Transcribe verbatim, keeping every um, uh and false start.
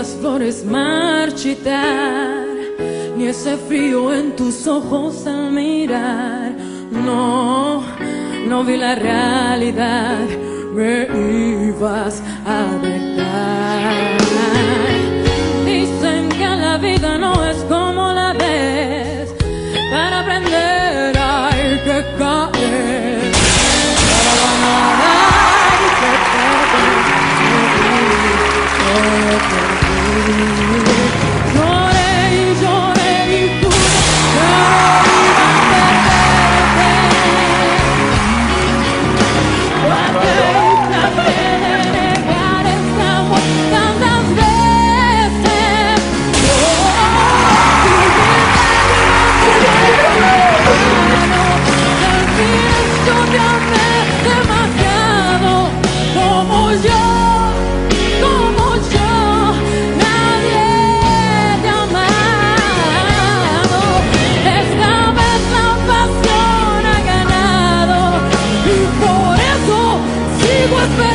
las flores marchitar, ni ese frío en tus ojos al mirar. No, no vi la realidad, me ibas a dejar. Dicen que la vida no es como la ves, para aprender hay que caer. Para ganar hay que perder. Lloré y lloré y pude, pero iba a perderte. Porque traté de negar este amor tantas veces. Oh, y al fin yo te amé demasiado, como yo, como yo, nadie te ha amado. Esta vez la pasión ha ganado y por eso sigo esperando.